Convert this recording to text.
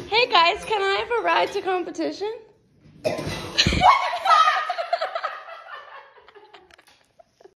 Hey guys, can I have a ride to competition?